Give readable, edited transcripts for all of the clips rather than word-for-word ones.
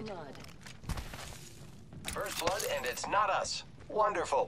blood. First blood, and it's not us. Wonderful.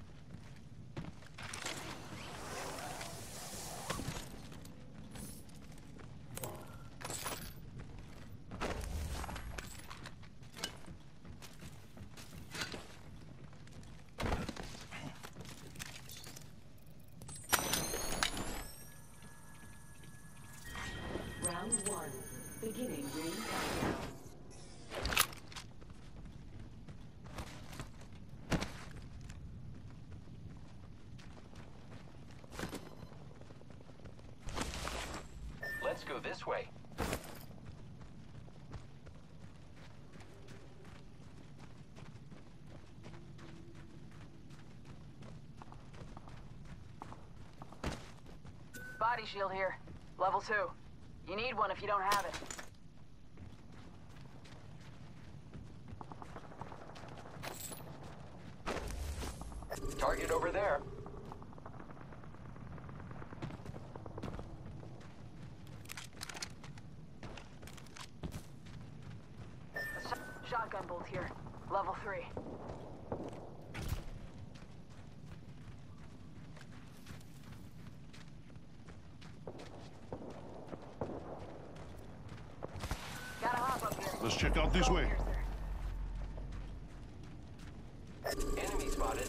Round 1. Beginning ring countdown. Let's go this way. Body shield here. Level 2. You need one if you don't have it. Target over there. Shotgun bolt here. Level 3. Gotta hop up here. Let's check out this way. Here, sir. Enemy spotted.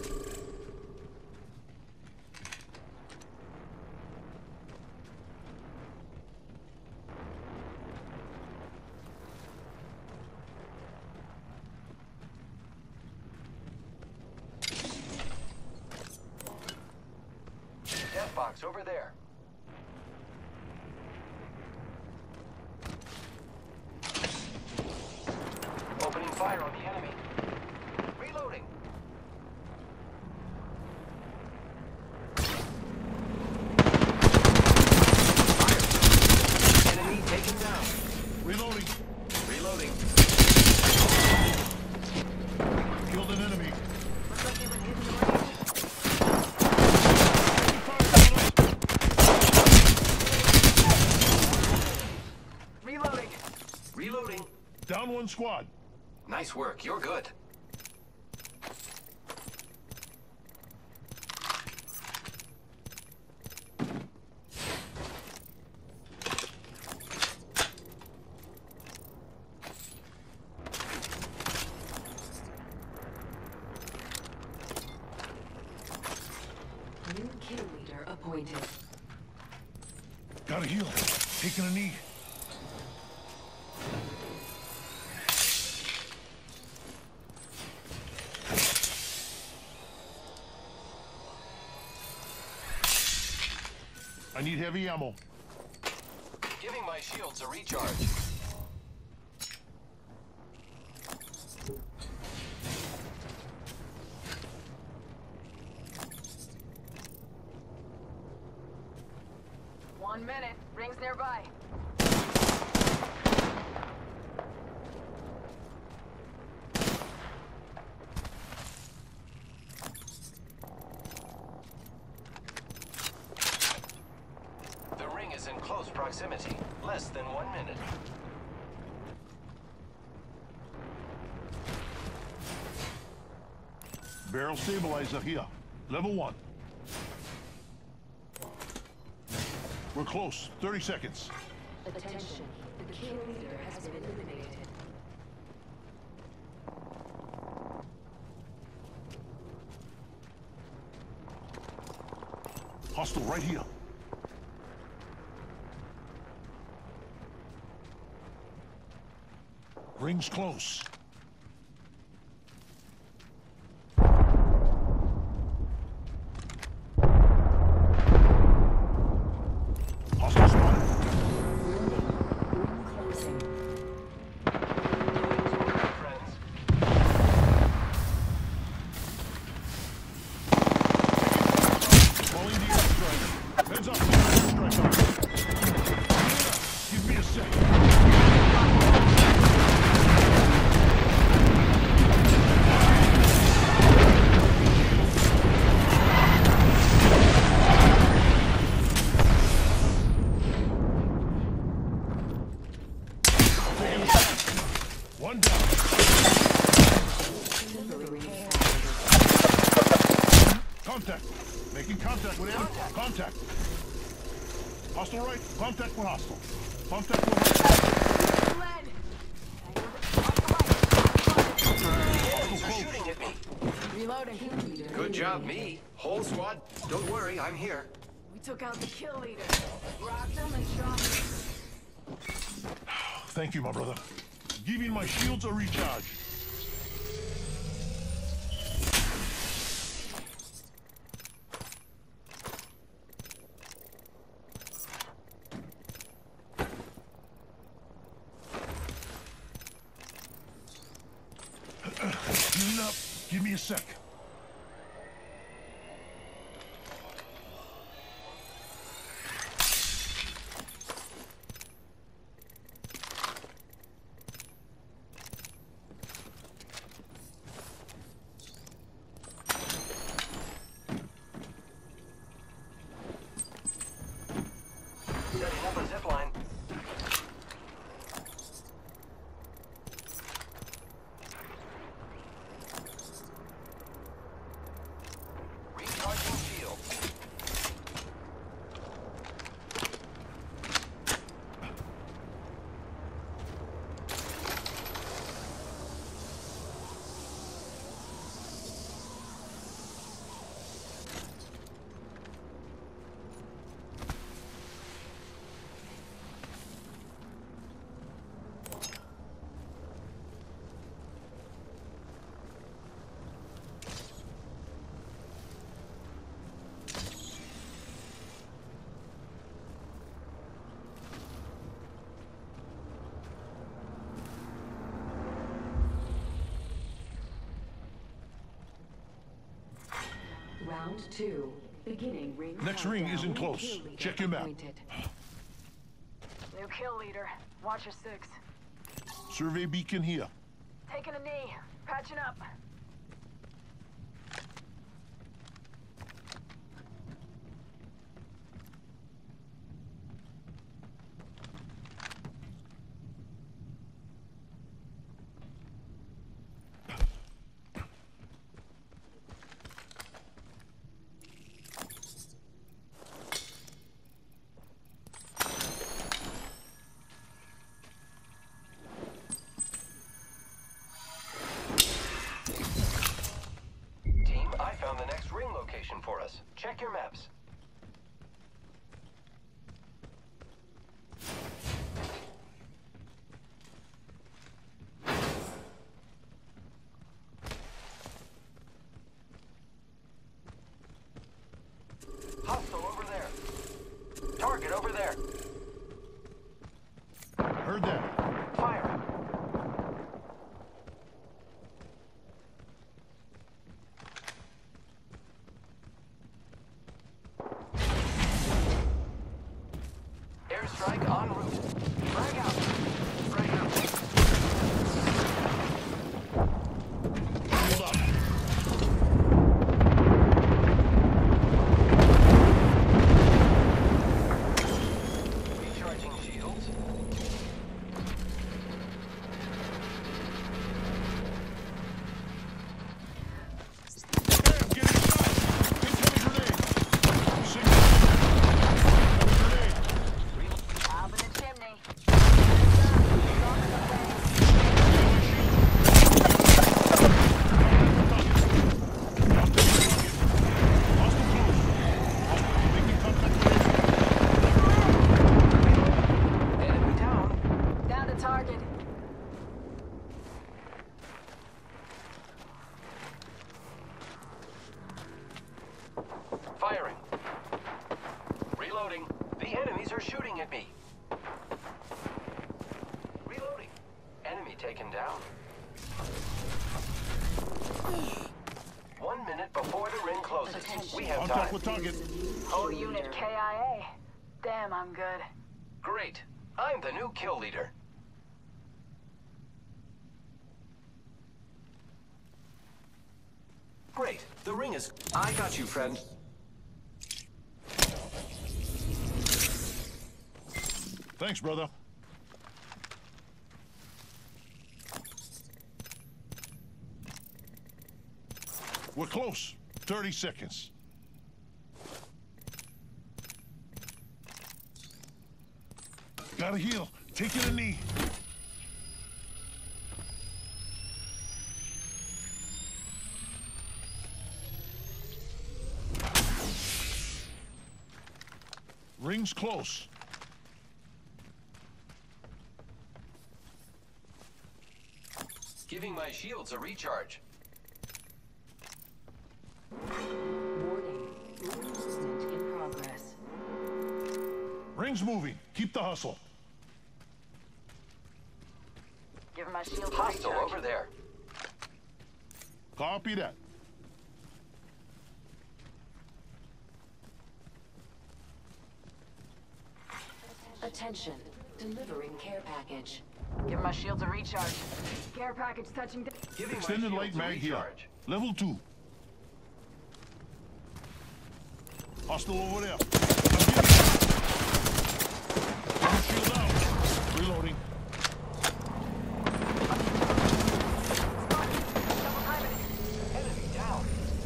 Death box over there. Opening fire on the enemy. Reloading. Fire. Enemy taken down. Reloading. Reloading. Killed an enemy. Looks like they were hitting the range. Reloading. Reloading. Down one squad. Nice work. You're good. New kill leader appointed. Gotta heal. Taking a knee. I need heavy ammo. Giving my shields a recharge. One minute. Rings nearby. The ring is in close proximity. Less than 1 minute. Barrel stabilizer here. Level 1. We're close. 30 seconds. Attention. The kill leader has been eliminated. Hostile right here. Ring's close. Hostile spotted. Ring closing. Friends. Calling the airstrike. Heads up to the airstrike. Give me a second. Making contact with enemy. Contact. Hostile right. Contact with hostile. Contact with hostile. Lead! Enemies are shooting at me. Reloading. Good job, me. Whole squad, don't worry, I'm here. We took out the kill leader. Rocked him and shot him. Thank you, my brother. Giving my shields a recharge. Healing up. Give me a sec. Setting up a zipline. Recharging shield. Round 2. Beginning ring. Next ring countdown. isn't close. Kill leader Check your map. appointed. New kill leader. Watcher 6. Survey beacon here. Taking a knee. Patching up. Team, I found the next ring location for us. Check your maps. Hostile over there. Target over there. Heard that. Fire. Airstrike en route. Frag out. Frag out. Hold up. Recharging shields. Bam! Getting shot! Incoming grenade! Signal! Grenade! Up in the chimney. Enemy down. Down to target. Firing. Reloading. The enemies are shooting at me. Reloading. Enemy taken down. 1 minute before the ring closes. We have Contact time. with target. Whole unit KIA. Damn, I'm good. Great. I'm the new kill leader. Great. The ring is... I got you, friend. Thanks, brother. We're close. 30 seconds. Gotta heal. Taking a knee. Ring's close. Giving my shields a recharge. Warning. Movement in progress. Ring's moving. Keep the hustle. Give my shield a Hostile recharge. over there. Copy that. Attention. Delivering care package. Give my shields a recharge. Care package touching down. Giving my Extended light shields a mag here. recharge. Level 2. Hostile over there. Shield out. Reloading. Enemy down.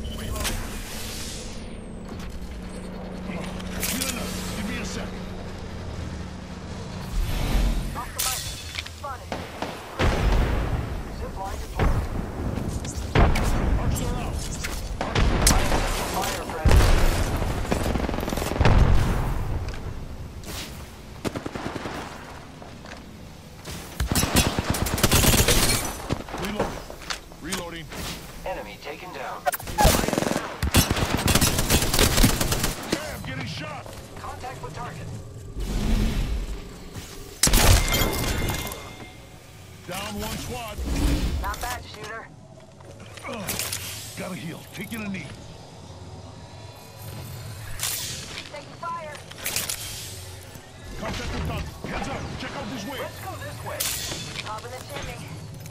Healing up. Give me a sec. Off the mic. Spotted. Zip line deployed. Hostile out. Fire, friend. Reloading. Reloading. Enemy taken down. Damn, getting shot. Contact with target. Down one squad. Not bad, shooter. Gotta heal. Taking a knee. Taking fire. Contact with target. Heads up. Check out this way. Let's go this way. Top of the chimney.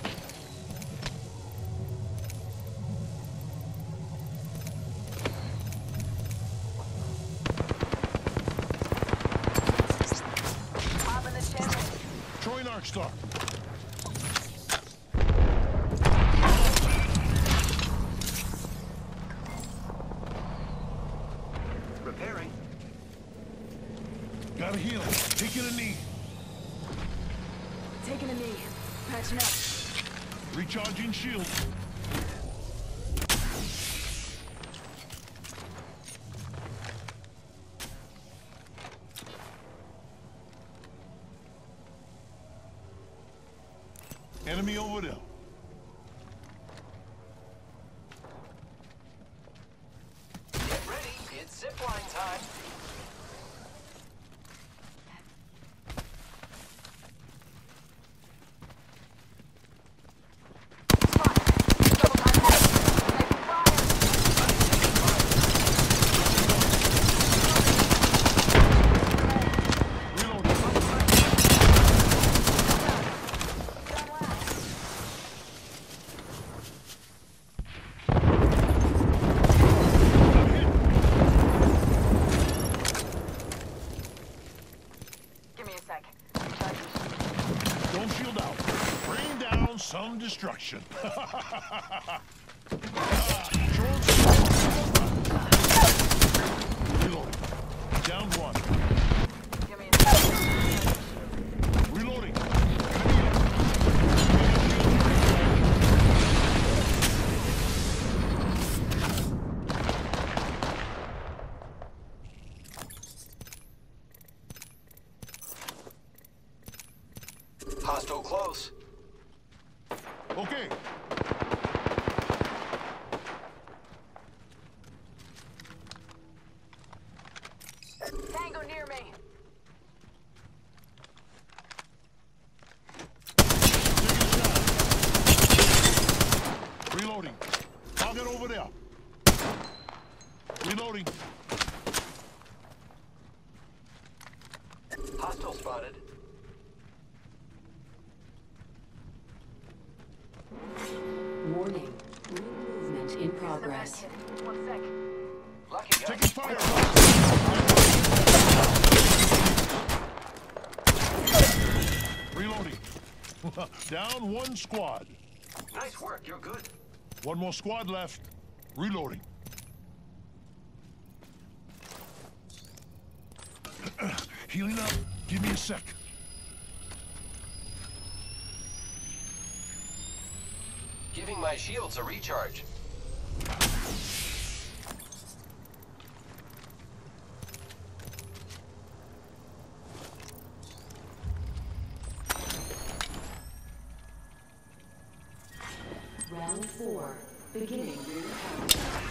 Top of the chimney. Throwing Arc Star. Repairing. Gotta heal. Taking a knee. Taking a knee. Patching up. Recharging shield. Enemy over there. Get ready. It's zipline time. Reloading. Give me a sec. Recharging. Don't shield out. Rain down some destruction. Reloading. Down one. Give me a sec. Reloading. Hostile close. Okay. Tango near me. Reloading. Target over there. Reloading. Hostile spotted. Warning. Movement in progress. One sec. Lucky gun. Taking fire. Reloading. Down one squad. Nice work. You're good. One more squad left. Reloading. Healing up. Give me a sec. my shields a recharge. Round 4. Beginning rear power.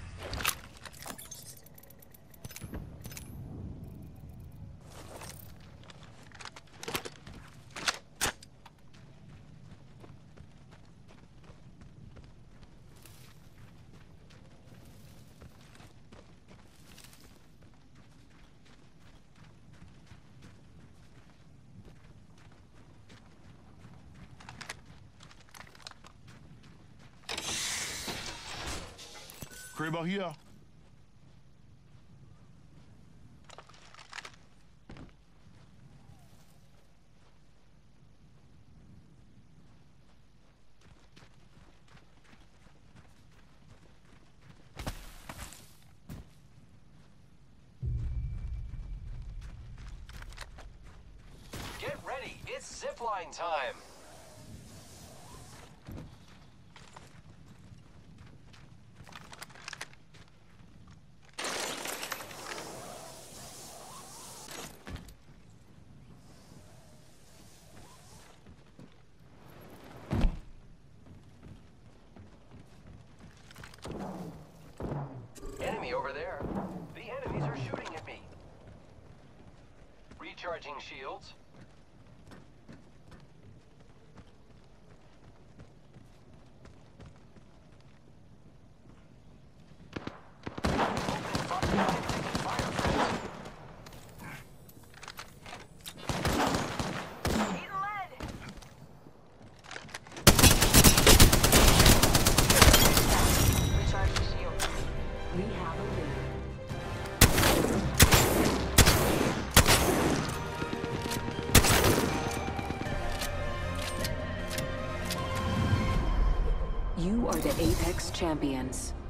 Kraber here. Get ready, it's zipline time. Enemy over there. The enemies are shooting at me. Recharging shields. We have a winner. You are the Apex Champions.